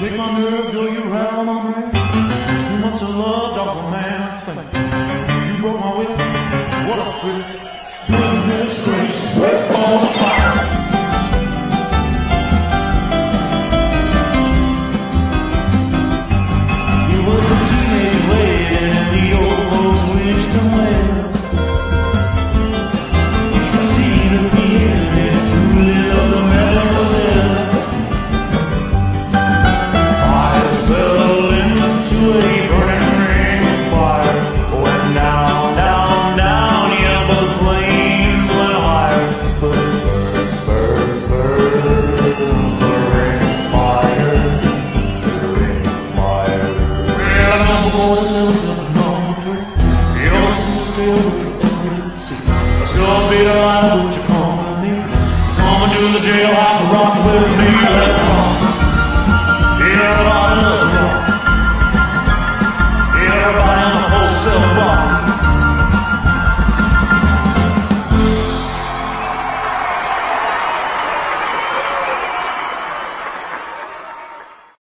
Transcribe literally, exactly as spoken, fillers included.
take my nerve, girl, you rattle my brain. Too much of love drops a man sing. You broke my will, what a freak. Goodness gracious, let's fall apart. You was a teenage wedding and the old folks wished him well. You could see the pianist who lived the mademoiselle. A burning ring of fire went down, down, down. Yeah, but the flames went higher. Birds, birds, birds, the ring of fire, the ring of fire. Yeah, number four is seven, seven, number three. Yours still still with see. I sure be alive, would you come with me? Come and do the jailhouse rock with me. Let's